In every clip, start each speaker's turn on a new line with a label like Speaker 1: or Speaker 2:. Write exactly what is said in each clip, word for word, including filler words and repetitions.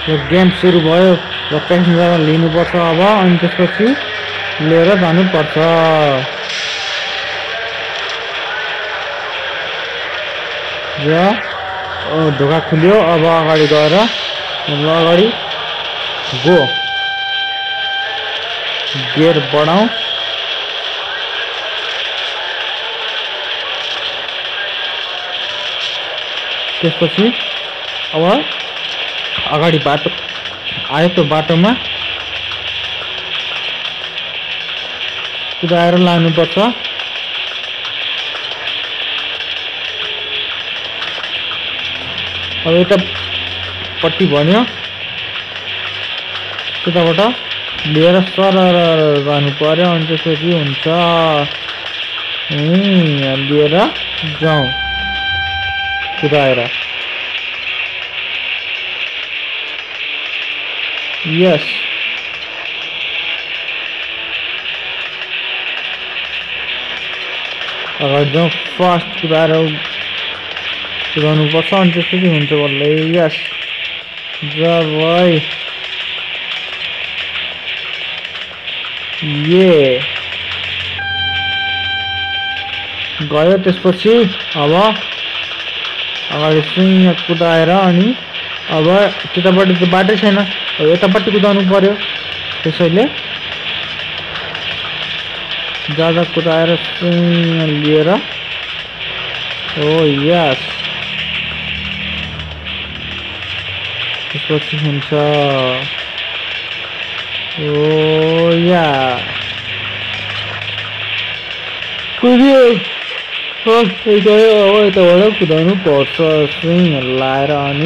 Speaker 1: यो गेम सुरु भयो र प्यासेन्जर लिनुपर्छ अब अनि त्यसपछि लिएर जानुपर्छ। र ढोका खुल्यो। अब अगाडि गएर ल अगाडि गो गियर बढाऊ। त्यसपछि अब अगाडि बाटो आयो त्यो बाटोमा कुदाएर लानुपर्छ। अब यतापट्टि भन्यो त्यताबाट लिएर सरर जानु पर्यो अनि त्यसपछि हुन्छ लिएर जाउँ कुदाएर। यस अगाडि जाउँ फास्ट कुदाएर कुदाउनुपर्छ अनि त्यसपछि हुन्छ बल्ल। यस जा भाइ ये गयो। त्यसपछि अब अगाडि सुइँ कुदाएर अनि अब त्यतापट्टि त बाटै छैन यतापट्टि कुदाउनु पर्यो। त्यसैले ज्यादा कुदाएर सुइँ लिएर ओ यस त्यसपछि हुन्छ ओ या कुद्यो गयो। अब यताबाट कुदाउनु पर्छ स्विङहरू लाएर अनि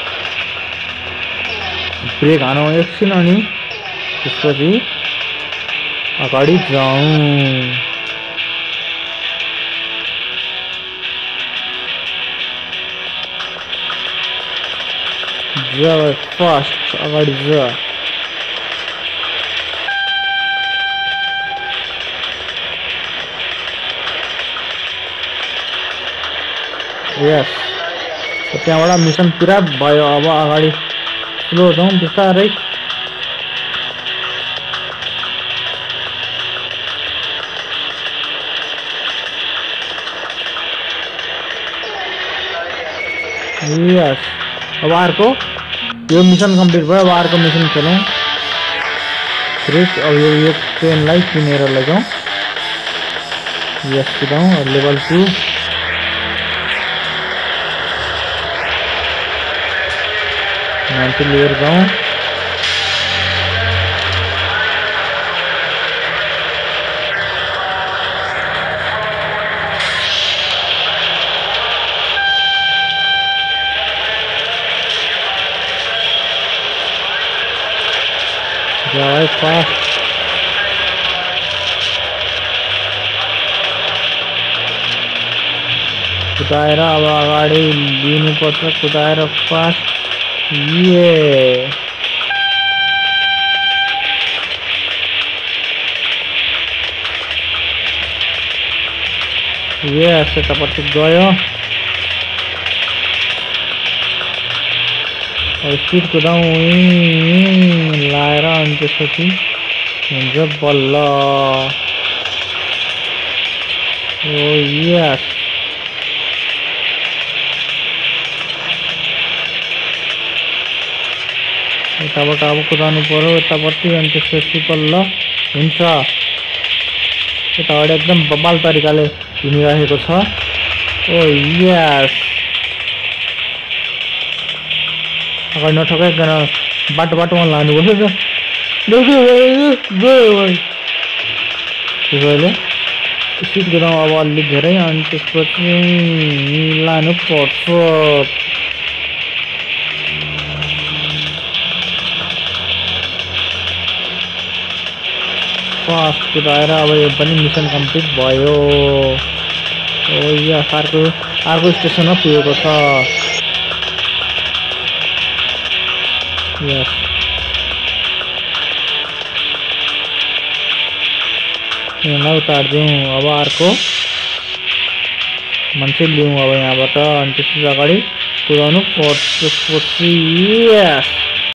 Speaker 1: ब्रेक हानौँ एकछिन अनि त्यसपछि अगाडि जाउँ। जा फास्ट अगाडि जा। यस त्यहाँबाट मिसन पुरा भयो। अब अगाडि स्लो जाउँ बिस्तारै। यस अब अर्को यो मिसन कम्प्लिट भयो। अब अर्को मिसन खेलौँ। अब यो यो ट्रेनलाई किनेर लैजाउँ। यस कुदाउँ लेभल टू। मान्छे लिएर जाउँ। जाओ फास्ट कुदाएर अब अगाडि लिनुपर्छ कुदाएर फास्ट। ये यस यतापट्टि गयो। स्पिड कुदाउँ लाएर अनि त्यसपछि हुन्छ बल्ल। ओ यस यताबाट अब कुदाउनु पर्यो यतापट्टि अनि त्यसपछि बल्ल हुन्छ। यताबाट एकदम बबाल तरिकाले हिँडिरहेको छ। ओ यस अगाडि नठोकाइकन बाटो बाटोमा लानुपर्छ। त्यसैले स्पिड कुदाउँ अब अलि धेरै अनि त्यसपछि लानुपर्छ। फास्ट कुदाएर अब यो पनि मिसन कम्प्लिट भयो। ओ यस अर्को अर्को स्टेसनमा पुगेको छ। यस यहाँ उतारिदिउँ। अब अर्को मान्छे लिउँ अब यहाँबाट अनि त्यसपछि अगाडि कुदाउनु पर्छ। त्यसपछि यस